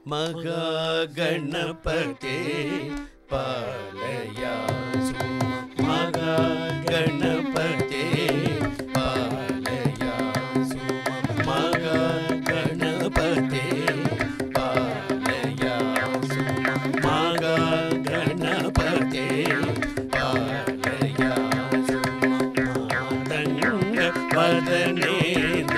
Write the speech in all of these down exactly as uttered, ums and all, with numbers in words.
महागणपते पालयासु महागणपते पालयासु महागणपते पालयासु महागणपते पालयासु मातंग वदनेन्द्र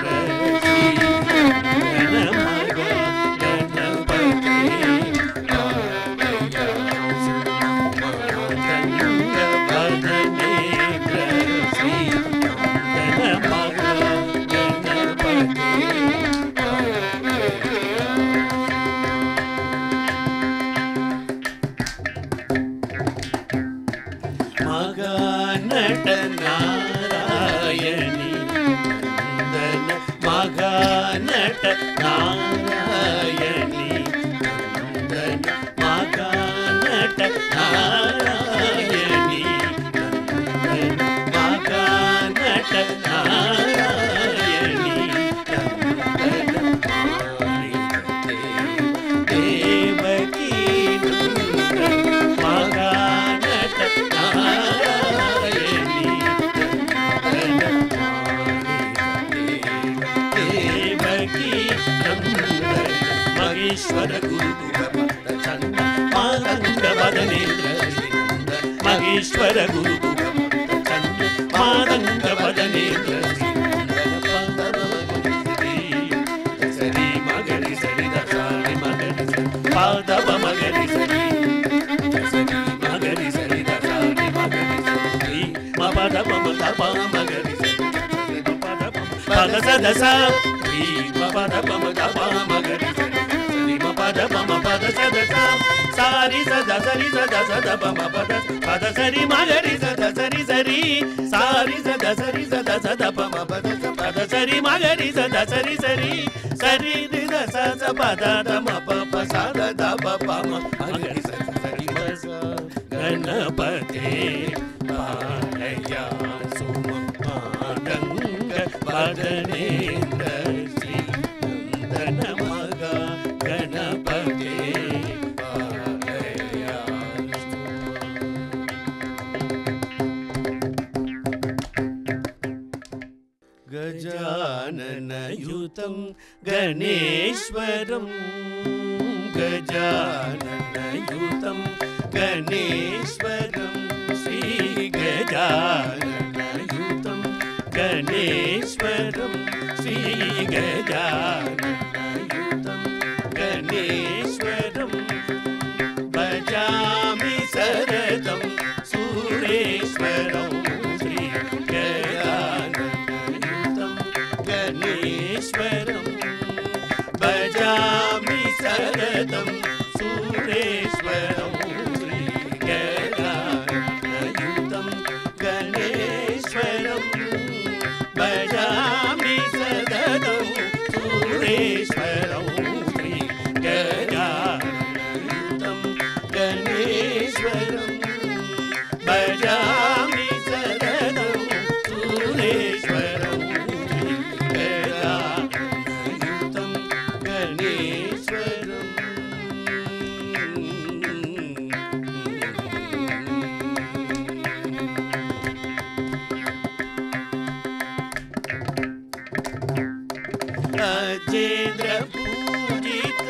नारायणी नंदन महानट नारायणी नंदन महानट नारायणी नंदन महानट नारायणी नंदन देवकी नंदन महानट नारायणी महेश्वर गुरु चंद मातंग वदनेन्द्र महेश्वर गुरु चंद मातंग वदनेन्द्र सरी मगरी सरी दसारी मगरी पादव मगरी सरी सरी मगरी सरी दसारी मगरी सरी मपदव मपदव मगरी सरी पद सदसा मपदव मपदव मगरी पद पम पद सदसा सारी सदा सरी सदा सदा पम पद पद सरी मगरी सदा सरी सरी सारी सदा सरी सदा सदा पम पद पद सरी मगरी सदा सरी सरी सरी द स स पद द म प प स द द प प म मगरी सदा सरी म स गणपते पालयासु महागंग वदनेन्द्र श्री नंदन मगा गणपते पालयासु गजाननयुतं गणेश्वरं गजाननयुतं गणेश्वरं श्री गजाननयुतं गणेश्वरं श्री गजाननयुतं गणेश्वरं भजामि सरदं सुरेश्वरं श्री गजाननयुतं गणेश्वरं भजामि सरदं सुरेश्वरं श्री गजाननयुतं गणेश्वरं भजामि सरदं सुरेश्वरं श्री गजाननयुतं गणेश्वरं भजामि सरदं सुरेश्वरं श्री गजाननयुतं गणेश्वरं अजेन्द्र पूजित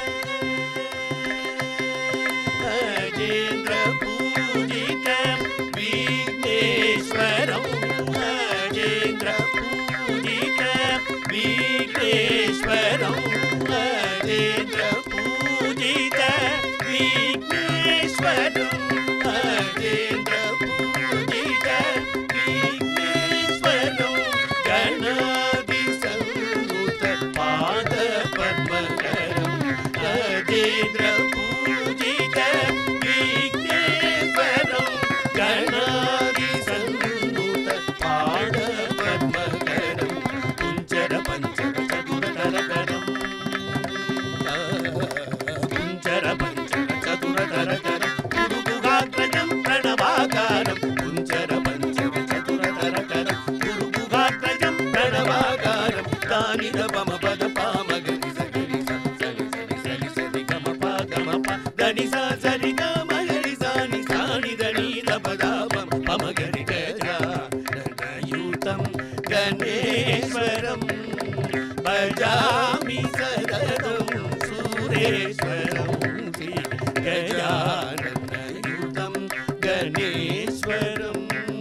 अजेन्द्र पूजित विघ्नेश्वरं अजेन्द्र पूजित विघ्नेश्वरं अजेन्द्र पूजित विघ्नेश्वरं अजेन्द्र पूजित विघ्नेश्वरं गणाधिसंयुत पाद पद्मकरं अजेन्द्र पूजित विघ्नेश्वरं गणाधिसंयुत पाद पद्मकरं कुञ्चर पञ्चर चतुरतर దని సా సరి ద మగరి సాని సాని దని ద పదాపం పమగరి గజాననయుతం గణేశ్వరం భజామి సదతం సురేశ్వరం శ్రీ గజాననయుతం గణేశ్వరం.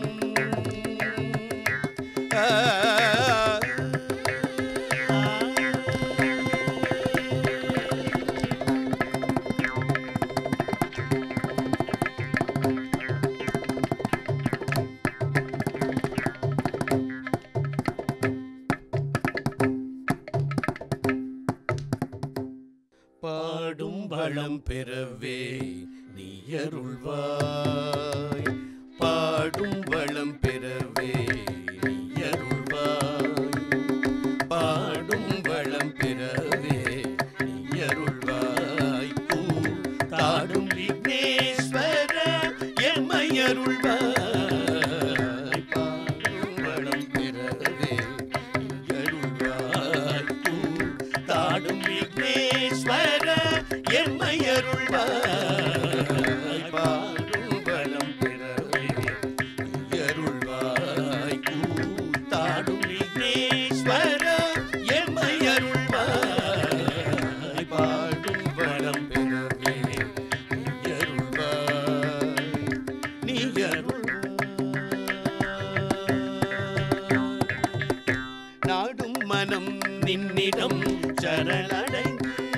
பாடும் வளம் பெறவே நீ அருள்வாய், பாடும் வளம் பெறவே நீ அருள்வாய், பாடும் வளம் பெறவே நீ அருள்வாய். தாடும் விக்னேஸ்வர எம்மை அருள்வாய், பாடும் வளம் பெறவே நீ அருள்வாய். தாடும் விக்னேஸ்வர எம்மை அருள்வாய், பாடும் வளம் பெறவே நீ அருள்வாய். தாடும் விக்னேஸ்வர எம்மை அருள்வாய், பாடும் வளம் பெறவே நீ அருள்வாய், நீ அருள்வாய். நாடும் மனம் நின்னிடம் சரணடைந்து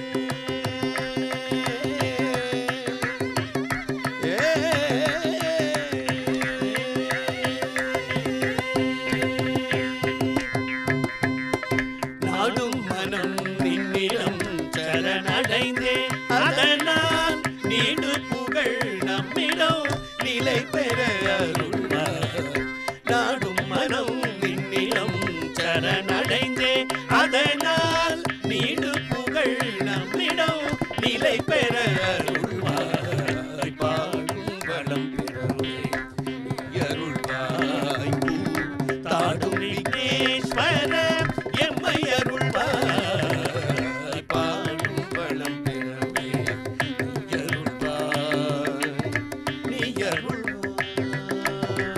நாடும் மனம் நின்னிடம் சரணடைந்தே அதனால் நீடு புகழ் நம்மிடம் நிலை பெற அருள்வாய். நாடும் மனம் நின்னிடம் சரணடைந்தே அதனால் நீடு புகழ் நம்மிடம் நிலை பெற அருள்வாய், பாடும் வளம் பெறவே நீ அருள்வாய். தாடும் விக்னேஸ்வர எம்மை அருள்வாய், பாடும் வளம் பெறவே நீ அருள்வாய், நீ அருள்வாய்.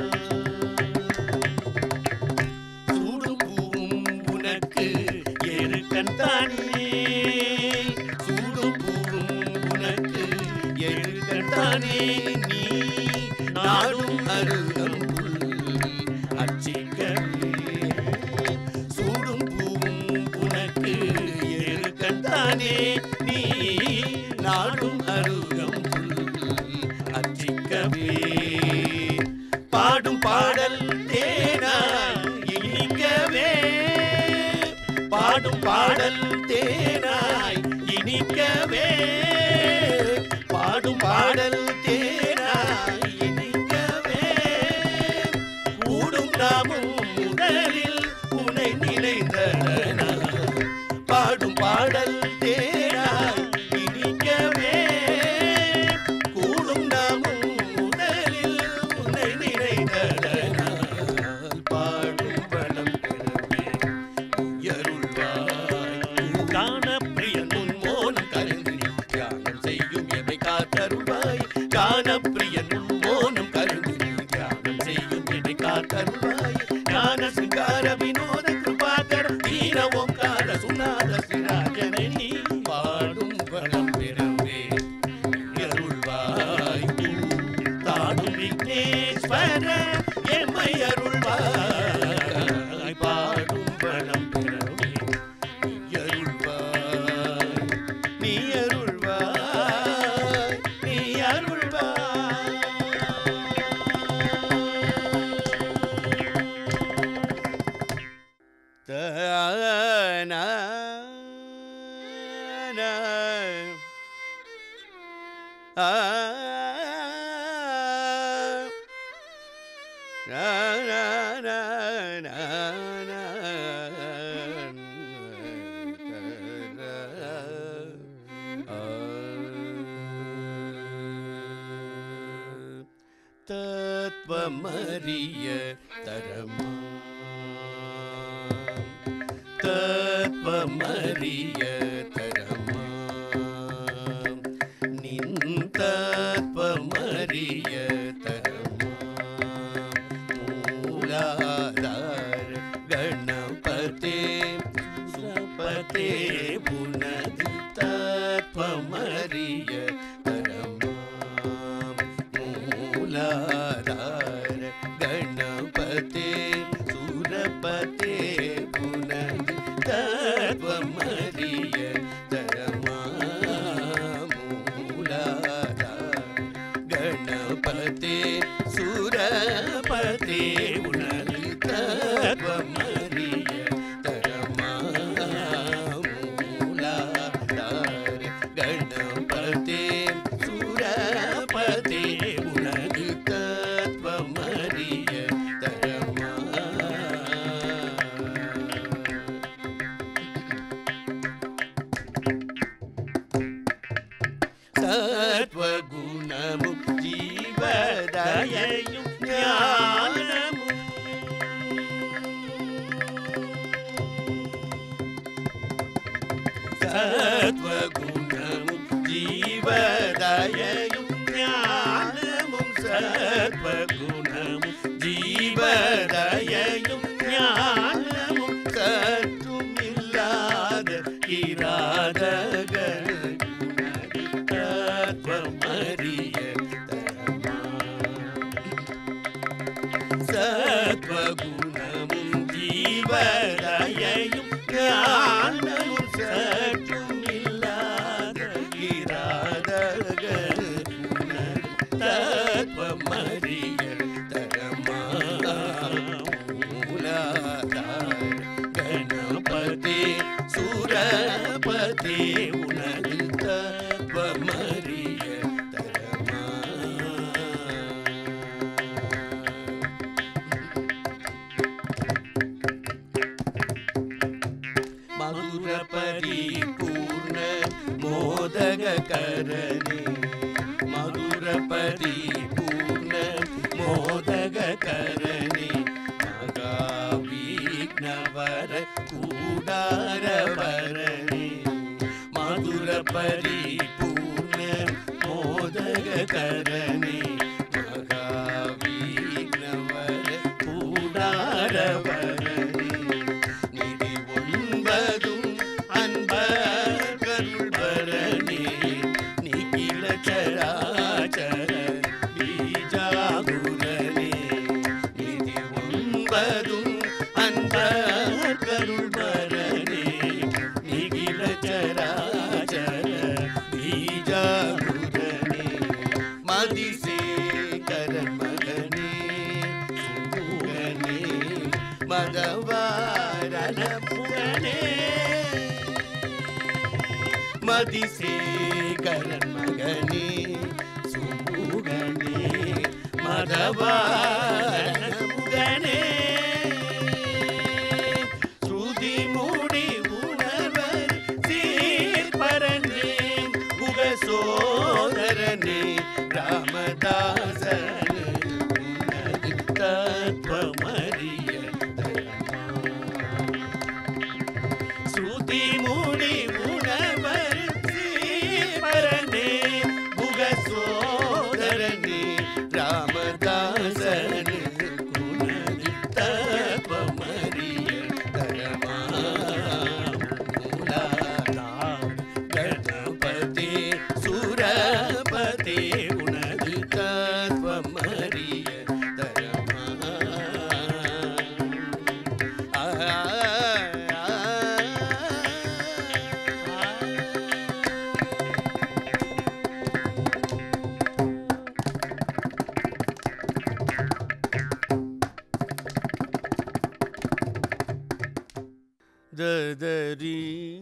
சூடும் பூவும் உனக்கு எருக்கன் தானே, சூடும் பூவும் உனக்கு எருக்கன் தானே. நீ நாடும் அருகம்புல் அச்சிக்கவே, சூடும் பூவும் உனக்கு எருக்கன் தானே. நீ நாடும் அருகம்புல் அச்சிக்கவே, பாடும் பாடல் தேனாய் இனிக்கவே, பாடும் பாடல் தேனாய் இனிக்கவே, பாடும் பாடல் தேனாய் இனிக்கவே. கூடும் நாமும் முதலில் உனை நினைந்ததனால், பாடும் பாடல் தேனாய் இனிக்கவே. கூடும் நாமும் முதலில் உனை நினைந்ததனால், பாடும் வளம் பெறவே நீ அருள்வாய். காண பிரியன் உன் மோனம் கருதி தியானம் செய்யும் எமை காத்தருள்வாய், காண பிரியன் உன் மோனம் கருதி தியானம் செய்யும் எமை காத்தருள்வாய். ஞான சிங்கார வினோத கிருபாகர தீர ஓங்கார சுநாத சிராஜனை நீ பாடும் வளம் பெறவே நீ அருள்வாய். தாடும் விக்னேஸ்வர எம்மை அருள்வாய், பாடும் வளம் பெறவே நீ அருள்வாய், நீ அருள்வாய், நீ அருள்வாய். தன ஆ தத்வமறிய தரமா, தத்வமறிய தரமா, நின் உனது தத்வமறிய தரமாம் மூலாதார கணபதே சுரபதே உனது தத்வமறிய தரமாம் மூலாதார கணபதே சுரபதே உனது தத்வமறிய தரமாம் மூலாதார கணபதே சுரபதே உனது தத்வமறிய சத்வகுணமும் ஜீவதயையும் ஞானமும் சத்வகுணமும் ஜீவதயையும் ஞானமும் சத்வகுணமும் ஜீவதயையும் ஞானமும் சற்றும் இல்லாத கிராதகர் தத்வமறிய சத்வகுணமும் ஜீவதயையும் ஞானமும் சற்றும் இல்லாத கிராதகர் தத்வமறிய தரமாம் கணபதே சுரபதே உனது தத்வமறிய மதுர பரிபூர்ண மோதக கரணி மதுர பரிபூர்ண மோதக கரணி மகாவிக்னவர கூடாரவரணி மதுர பரிபூர்ண மோதக கரணி மகாவிக்னவர கூடாரவரணி நிதி ஒன்பதும் அன்பர் கருள்வரணி நிகில சராச்சர பீஜாகுரணி நிதி ஒன்பதும் அன்பர் கருள்வரணி நிகில சராச்சர பீஜாகுரணி மதிசேகரன் மகனே சுமுகனே மதவாரண புகனே மதிசேகரன் மகனே சுமுகனே மதவாரண புகனே ஸ்ருதி மூடி உணர்வர் சீர்பரனே புக சோதரனே ராமதாசனே உனது தத்வமறிய ஸ்ருதி மூடி உணர்வர் சீர்பரனே புக சோதரனே ராமதாசனே உனது தத்வமறிய தரமாம் மூலாதார கணபதே சுரபதே உனது தத்வமறிய ததரி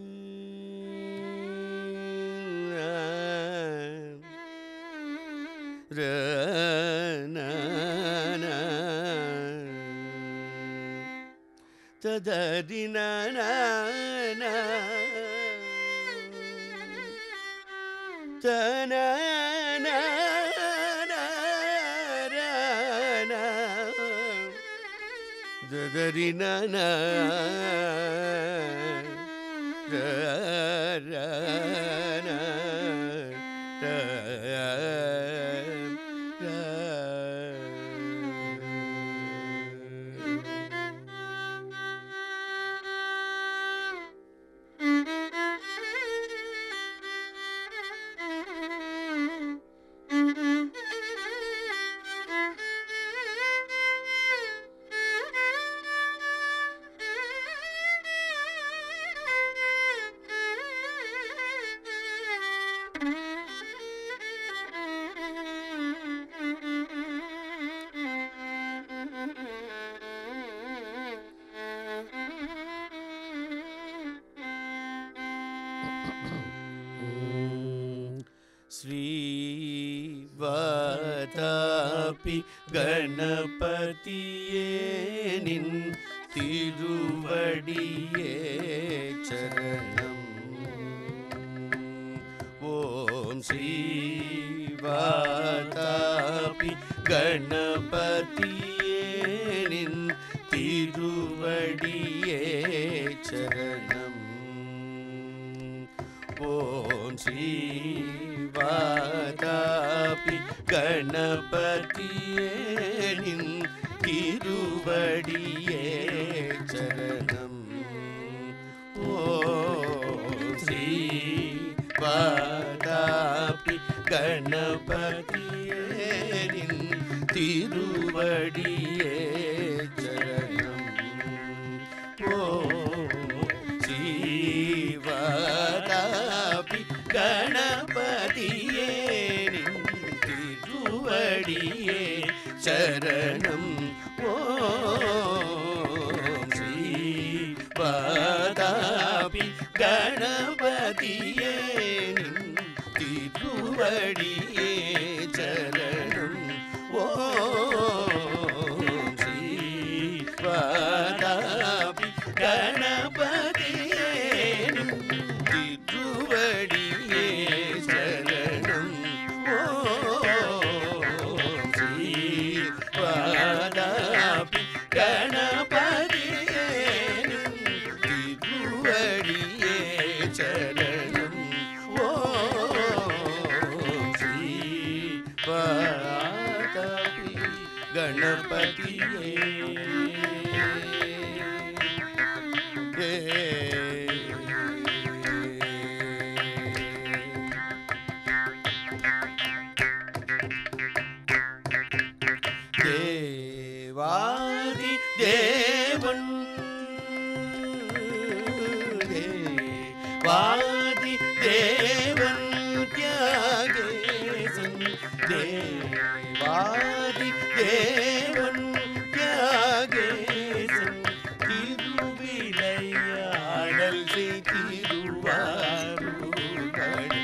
ததரி தன ததரி நன ஸ்ரீவாதாபி கணபதியே நின் திருவடியே சரணம். ஓம் ஸ்ரீவாதாபி கணபதியே நின் திருவடியே சரணம். ஓம் ஸ்ரீவாதாபி கணபதியே நின் திருவடியே சரணம். ஓம் ஸ்ரீவாதாபி கணபதியே நின் திருவடியே சரணம். ஓம் ஸ்ரீவாதாபி கணபதியே நின் திருவடியே சரணம். ஓம் ஸ்ரீவாதாபி கணபதியே நின் திருவடியே சரணம். ஓம் ஸ்ரீவாதாபி கணபதியே நின் திருவடியே சரணம். ஓம் ஸ்ரீவாதாபி கணபதியே நின் திருவடியே சரணம். ஓம் ஸ்ரீவாதாபி கணபதியே. தேவாதி தேவன் தேவாதி தேவன் தியாகேசன். தேவாதி தேவன் தியாகேசன் திருவிளையாடல் செய் திருவாரூர்.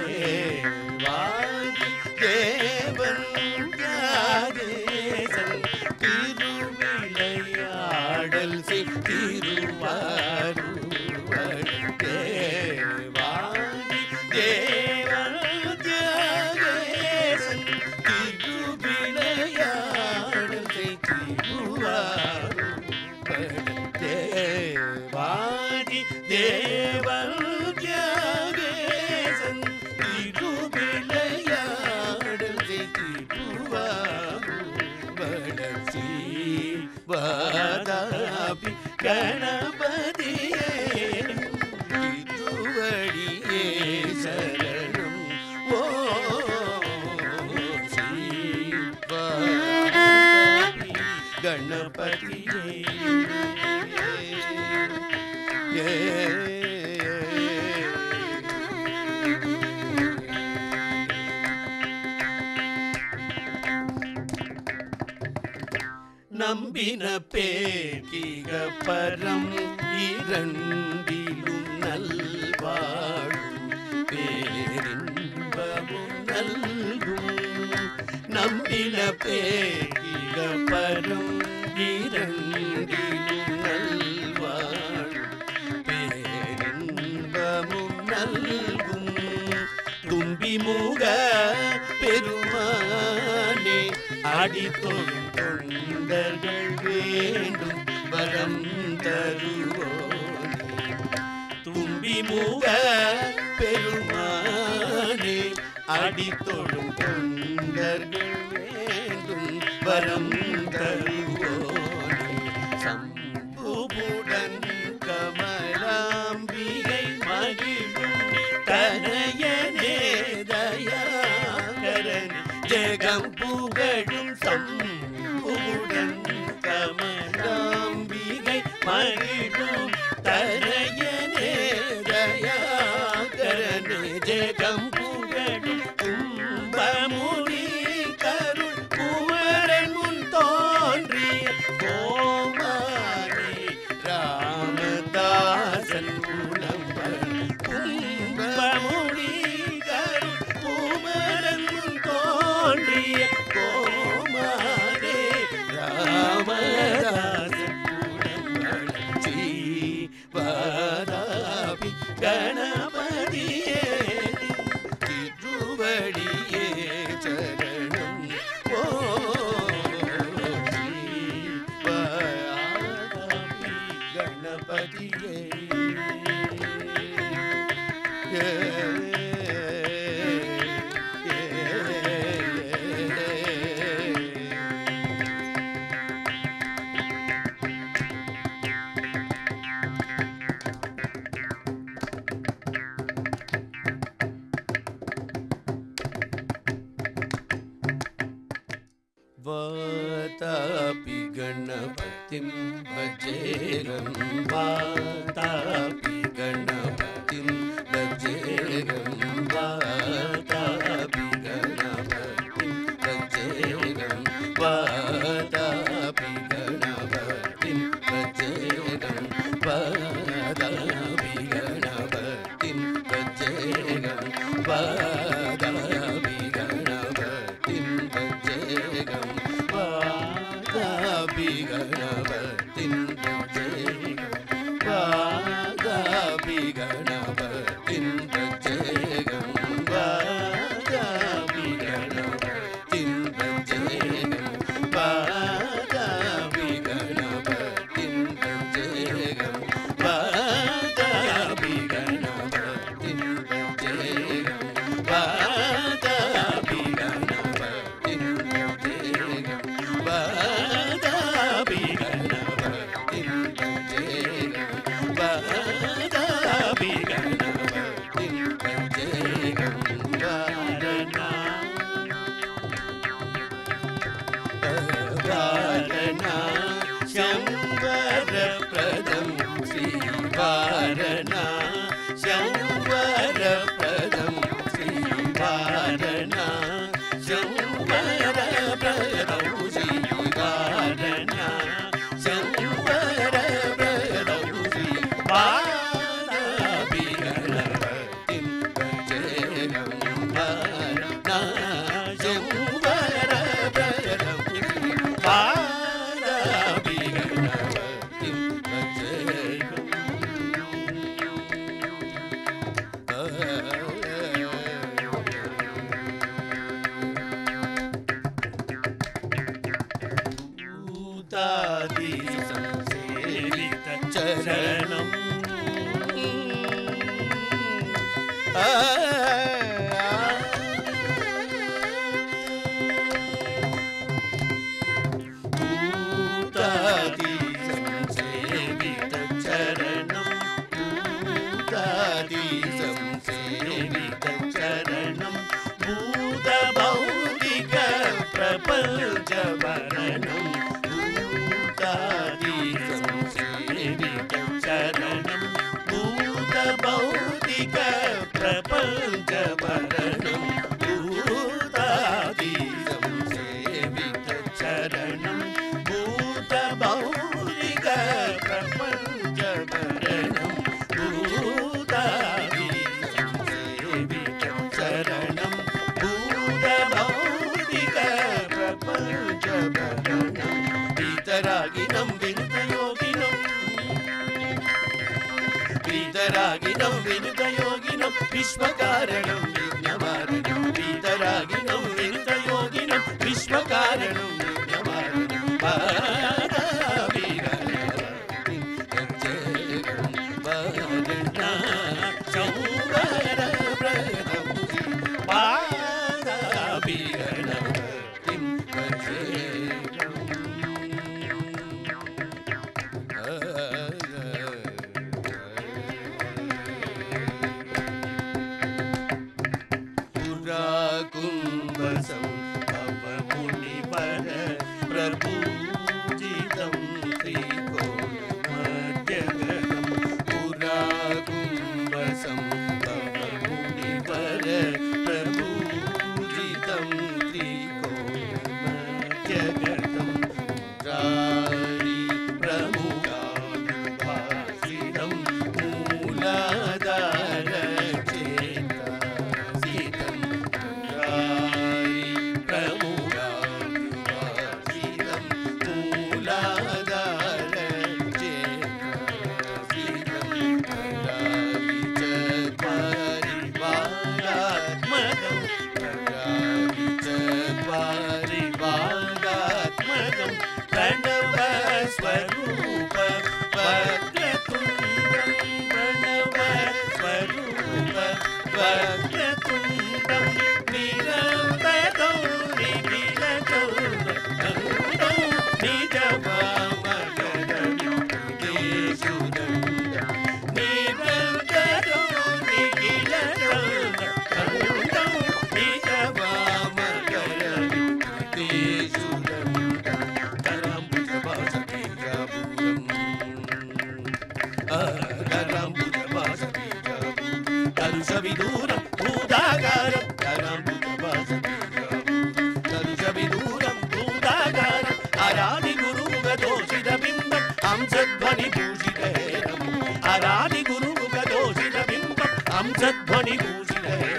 தேவாதி தேவன் தியாகேசன் திருவிளையாடல் செய் திருவாரூர். தேவாதி தேவன் தியாகேசன் திருவிளையாடல் செய் திருவாரூர். தேவாதி தேவன் தியாகேசன் திருவிளையாடல் செய் திருவாரூர். ஸ்ரீவாதாபி கணபதியே திருவடியே சரணம். ஓம் ஸ்ரீவாதாபி கணபதியே. நம்பின பேர்கிக பரம் இரண்டிலும் நல்வாழும் பேரின்பமும் நல்கும். நம்பின பேர்கிக பரம் இரண்டிலும் நல்வாழும் பேரின்பமும் நல்கும். தும்பி முக பெருமானே அடித்தொழும் தொண்டர்கள் வேண்டும் வரம் தருவோனே. தும்பி முக பெருமானே அடித்தொழும் தொண்டர்கள் வேண்டும் வரம் தருவோனே. சம்புவுடன் கமலாம்பிகை மகிழும் தனயனே தயாகரன் ஜெகம் புகழும் சம்புவுடன் கமலாம்பிகை மகிழும் தனயனே தயாகரன் ஜெகம் புகழும் கும்பமுனி கருள் குமரன் முன் தோன்றிய கோமாரி ராமதாசன் புலம்பல். திருவடியே சரணம் ஓ வாதாபி கணபதியே वातापि गणपतिं भजेरं वातापि गणपतिं भजेरं वातापि गणपतिं भजेरं वातापि गणपतिं भजेरं वातापि गणपतिं भजेरं वातापि गणपतिं भजेरं वादापि गणपतिं भजेरं वादापि गणपतिं भजेरं वादापि गणपतिं भजेरं वादापि गणपतिं भजेरं वादापि गणपतिं भजेरं वादापि गणपतिं भजेरं वादापि गणपतिं भजेरं वादापि गणपतिं भजेरं वारणा वारणा शंवरप्रदं श्रीवारणा शंवरप्रदं श्रीवारणा शंवरप्रदं श्रीवारणा शंवरप्रदं श्रीवादापि गणपतिं भजेरं वारणा शंवरप्रदं श्रीवादापि गणपतिं भजेरं भूतादि संसेवित चरणम् भूतादि संसेवित चरणं भूतादि संसेवित चरणं भूतभौतिक प्रपञ्च वरणं भूतादि संसेवित चरणं भूतभौतिक प्रपञ्च वरणं भूतादि संसेवित चरणं भूतभौतिक प्रपञ्च वरणं भूतादि संसेवित चरणं भूतभौतिक प्रपञ्च वरणं वीतरागिनं विनुतयोगिनं वीतरागिनं विनुतयोगिनं विश्वकारणं विघ्नवारणं वीतरागिनं विनुतयोगिनं विश्वकारणं विघ्नवारणं वादापि गणपतिं भजेरं वारणा शंवरप्रदं वादापि गणपतिं भजेरं पुराकुम्भसं भवमुनिवर प्रपूजितं त्रिकोणमध्यगतं पुराकुम्भसं भवमुनिवर प्रपूजितं त्रिकोणमध्यगतं रारि प्रमुखानुभासितं मूलाधारचेतासितं रारि प्रमुखानुभासितं मूलाधारचेतासितं रारि च परिवारात् వక్రతుండం నిరంతరం నిఖిలచౌరం నిజ వామగర విద్యేశుదం నిరంతరం నిఖిలచౌరం నిజ వామగర విద్యేశుదం కరంబుజవాసబీజాభూతం కరంబుజవాసబీజాభూతం కలుషవిదూరం భూతాగారం కరంబుజవాసబీజాభూతం కలుషవిదూరం భూతాగారం అరాది గురుగదోషిత బింబం హంసధ్వని భూషితహేరం అరాది గురుగదోషిత బింబం హంసధ్వని భూషితహేరం